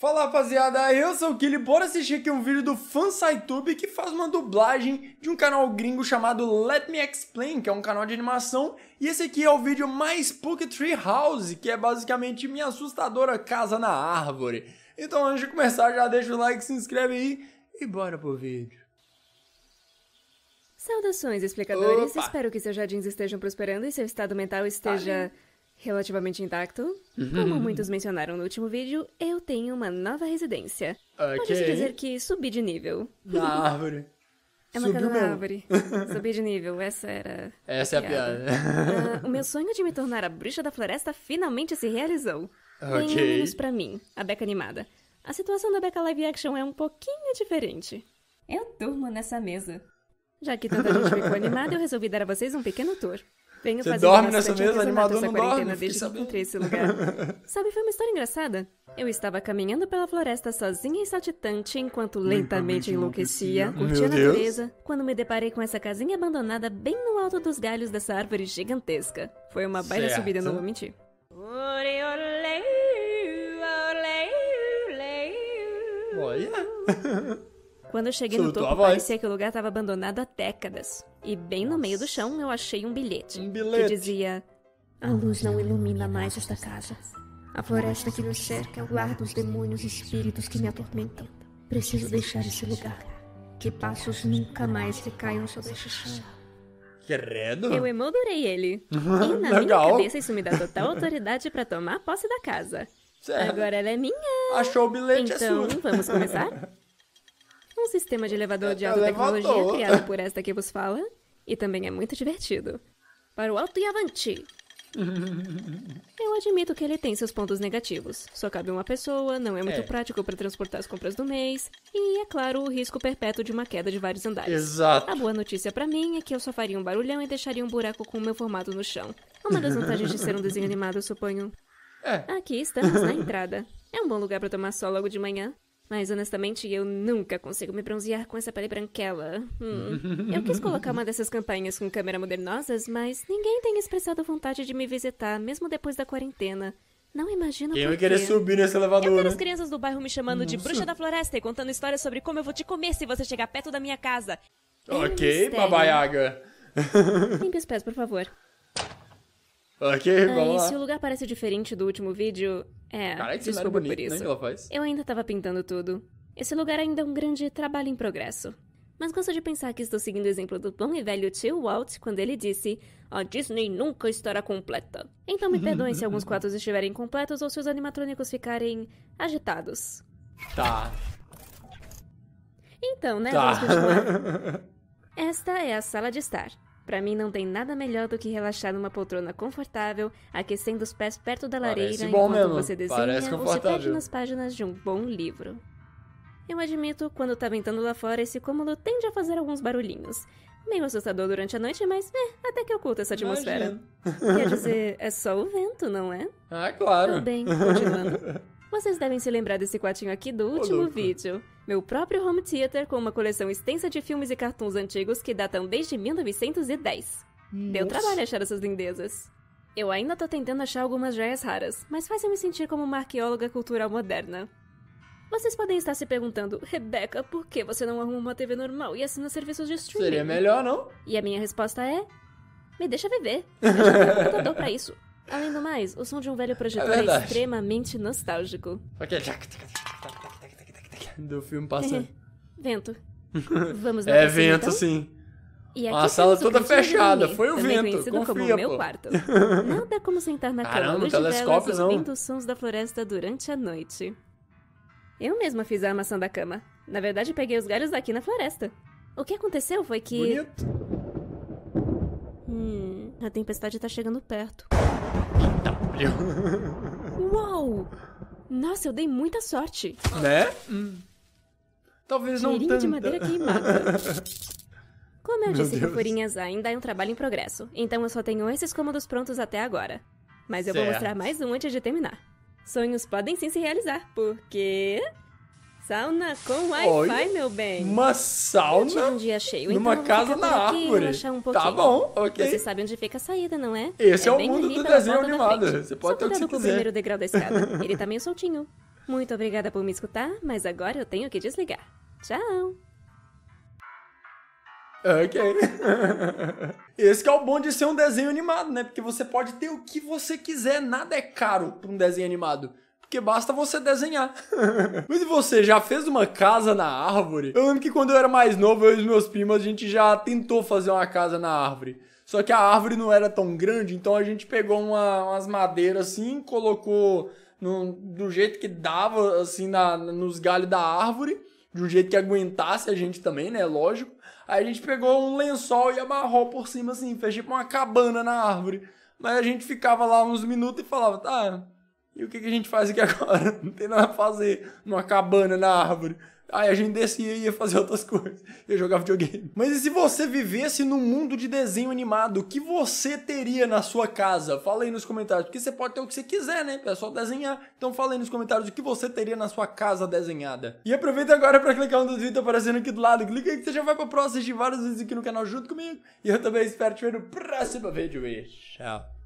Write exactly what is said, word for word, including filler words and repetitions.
Fala rapaziada, eu sou o Kili, bora assistir aqui um vídeo do FanSciTube que faz uma dublagem de um canal gringo chamado Let Me Explain, que é um canal de animação, e esse aqui é o vídeo mais Spooky Tree House, que é basicamente minha assustadora casa na árvore. Então antes de começar já deixa o like, se inscreve aí e bora pro vídeo. Saudações, explicadores. Opa. Espero que seus jardins estejam prosperando e seu estado mental esteja relativamente intacto. Como muitos mencionaram no último vídeo, eu tenho uma nova residência. Ok. Pode-se dizer que subi de nível. Na árvore. É uma Subiu casa na mesmo. árvore. Subi de nível, essa era Essa é a piada. Ah, o meu sonho de me tornar a bruxa da floresta finalmente se realizou. Bem Ok. menos pra mim, a Becca animada. A situação da Becca live action é um pouquinho diferente. Eu durmo nessa mesa. Já que tanta gente ficou animada, eu resolvi dar a vocês um pequeno tour. Venho Você fazendo dorme nessa bastante mesa? artesanato Animador essa não quarentena dorme, desde fiquei que encontrei esse lugar. Sabe, foi uma história engraçada. Eu estava caminhando pela floresta sozinha e saltitante, enquanto lentamente enlouquecia, Meu curtia a Deus. natureza, quando me deparei com essa casinha abandonada bem no alto dos galhos dessa árvore gigantesca. Foi uma baita Certo. subida, não vou mentir. Olha. Quando eu cheguei no Soltou a topo, voz. parecia que o lugar estava abandonado há décadas. E bem no meio do chão, eu achei um bilhete. Um Que bilhete. dizia... A luz não ilumina mais esta casa. A floresta que nos cerca é o lar dos demônios e espíritos que me atormentam. Preciso deixar esse lugar. Que passos nunca mais recaiam sobre este chão. Credo. Eu emoldurei ele. E na minha Legal. cabeça isso me dá total autoridade pra tomar posse da casa. Certo. Agora ela é minha. Achou o bilhete, Então, é sua. vamos começar? Um sistema de elevador de É, alta tecnologia elevador. criado por esta que vos fala. E também é muito divertido. Para o alto e avante! Eu admito que ele tem seus pontos negativos. Só cabe uma pessoa, não é muito É. prático para transportar as compras do mês. E, é claro, o risco perpétuo de uma queda de vários andares. Exato. A boa notícia pra mim é que eu só faria um barulhão e deixaria um buraco com o meu formato no chão. Uma das vantagens de ser um desenho animado, eu suponho. É. Aqui estamos na entrada. É um bom lugar pra tomar sol logo de manhã. Mas, honestamente, eu nunca consigo me bronzear com essa pele branquela. Hum. Eu quis colocar uma dessas campanhas com câmera modernosas, mas ninguém tem expressado vontade de me visitar, mesmo depois da quarentena. Não imagino Quem por vai querer quê. subir nesse Eu elevador, quero né? as crianças do bairro me chamando de bruxa da floresta e contando histórias sobre como eu vou te comer se você chegar perto da minha casa. É um Ok, mistério. babaiaga. Limpe os pés, por favor. Ok, Ah, vamos e lá. se o lugar parece diferente do último vídeo, é, Caralho, que cenário desculpa bonito, por né, isso. que ela faz. Eu ainda tava pintando tudo. Esse lugar ainda é um grande trabalho em progresso. Mas gosto de pensar que estou seguindo o exemplo do bom e velho tio Walt quando ele disse: a Disney nunca estará completa. Então me perdoem se alguns quadros estiverem incompletos ou se os animatrônicos ficarem agitados. Tá. Então, né, Tá. vamos continuar. Esta é a sala de estar. Pra mim não tem nada melhor do que relaxar numa poltrona confortável, aquecendo os pés perto da Parece lareira bom enquanto mesmo. você desenha Parece ou se confortável. perde nas páginas de um bom livro. Eu admito, quando tá ventando lá fora, esse cômodo tende a fazer alguns barulhinhos. Meio assustador durante a noite, mas é, até que eu curto essa atmosfera. Imagino. Quer dizer, é só o vento, não é? Ah, claro. Tudo bem, continuando. Vocês devem se lembrar desse quartinho aqui do último louco. vídeo. Meu próprio home theater com uma coleção extensa de filmes e cartoons antigos que datam desde mil novecentos e dez. Deu Nossa. trabalho achar essas lindezas. Eu ainda tô tentando achar algumas joias raras, mas faz eu me sentir como uma arqueóloga cultural moderna. Vocês podem estar se perguntando, Rebecca, por que você não arruma uma T V normal e assina serviços de streaming? Seria melhor, não? E a minha resposta é... Me deixa viver. Eu já tenho um computador pra isso. Além do mais, o som de um velho projetor É é, verdade. extremamente nostálgico. Ok. Do filme passando. Vento. Vamos dar É pra cima, vento, então? sim. E aqui Uma sala temos o toda cantinho de fechada, dormir, foi o também vento, conhecido como confia, meu pô. quarto. Nada como sentar na cama, Caramba, luz de velas, telescópio não. ouvindo os sons da floresta durante a noite. Eu mesma fiz a armação da cama. Na verdade, peguei os galhos daqui na floresta. O que aconteceu foi que... Bonito. Hum, a tempestade tá chegando perto. Frio. Uau! Nossa, eu dei muita sorte. Né? Hum. Talvez não Cheirinho tanto. de madeira queimada. Como eu Meu disse, Deus. fofurinhas, ainda é um trabalho em progresso. Então eu só tenho esses cômodos prontos até agora. Mas eu vou Certo. mostrar mais um antes de terminar. Sonhos podem sim se realizar, porque... Sauna com Wi-Fi, Olha, meu bem. Uma Eu tive sauna um dia cheio, numa então eu vou casa ficar na por aqui e árvore. relaxar um Tá pouquinho. bom, ok. Você sabe onde fica a saída, não é? Esse é o bem mundo ali do pela desenho porta da animado. frente. Você pode Só ter o que cuidado você com o quiser. primeiro degrau da escada. Ele tá meio soltinho. Muito obrigada por me escutar, mas agora eu tenho que desligar. Tchau! Ok. Esse que é o bom de ser um desenho animado, né? Porque você pode ter o que você quiser, nada é caro para um desenho animado. Porque basta você desenhar. Mas e você, já fez uma casa na árvore? Eu lembro que quando eu era mais novo, eu e os meus primos, a gente já tentou fazer uma casa na árvore. Só que a árvore não era tão grande, então a gente pegou uma, umas madeiras assim, colocou no, do jeito que dava, assim, na, nos galhos da árvore, de um jeito que aguentasse a gente também, né, lógico. Aí a gente pegou um lençol e amarrou por cima, assim, fez tipo uma cabana na árvore. Mas a gente ficava lá uns minutos e falava, tá, e o que, que a gente faz aqui agora? Não tem nada a fazer numa cabana na árvore. Aí a gente descia e ia fazer outras coisas. Ia jogar videogame. Mas e se você vivesse num mundo de desenho animado, o que você teria na sua casa? Fala aí nos comentários. Porque você pode ter o que você quiser, né? É só desenhar. Então fala aí nos comentários o que você teria na sua casa desenhada. E aproveita agora pra clicar no dos vídeos aparecendo aqui do lado. Clica aí que você já vai pra próxima assistir vários vídeos aqui no canal junto comigo. E eu também espero te ver no próximo vídeo. E tchau.